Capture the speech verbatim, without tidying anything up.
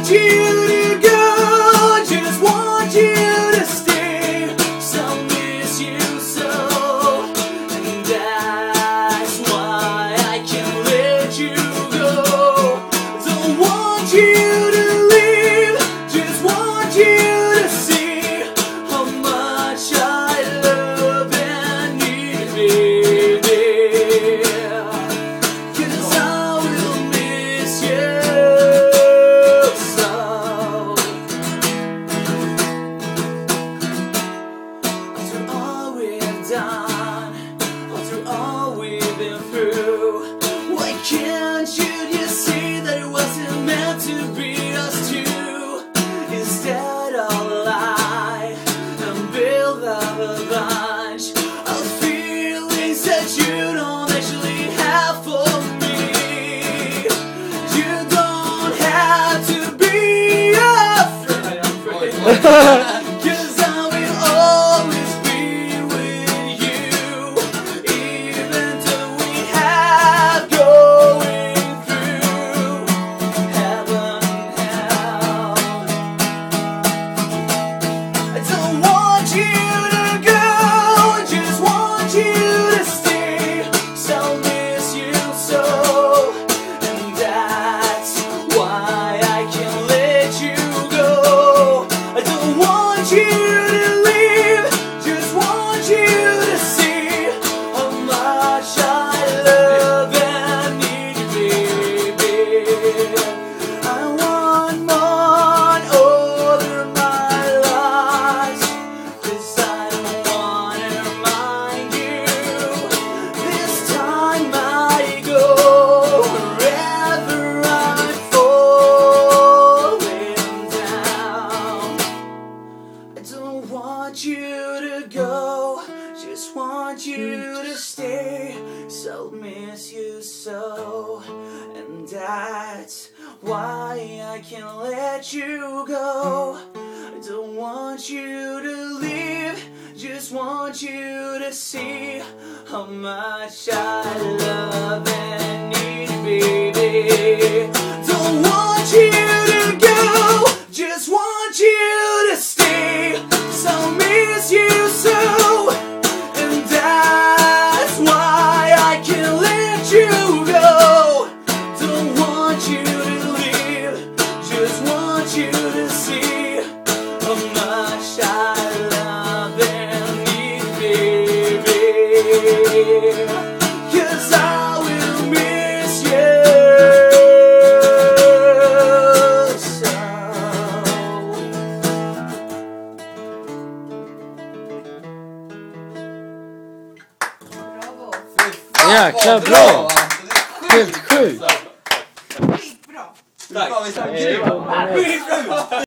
want you to go, just want you to stay. So miss you so, and that's why I can't let you go. Don't want you to leave, just want you to see how much I love and need you, baby. 'Cause I will miss you so. After all we've done, after all we've been through, why can't you just see that it wasn't meant to be us two? Instead I'll lie and build up a bunch of feelings that you don't actually have for me. You don't have to be afraid, 'cause I will always be with you, even though we have going through heaven and hell. I don't want you to go, just want you to stay. So miss you so, and that's why I can't let you go. I don't want you to leave, just want you to see how much I love and need you, baby. I want more over my life, 'cause I don't wanna remind you. This time I go wherever I'm falling down. I don't want you to go, just want you to stay. So miss you so, and that's why I can't let you go. I don't want you to leave, just want you to see how much I love and need you, baby. Don't want you to go, just want you to stay. So miss you so, and that's why I can't let you go. Don't want you to leave, just want you to see how much I love and need you, baby. 'Cause I will miss you so. Jäkla bra! Helt sjukt! Skitbra! Tack!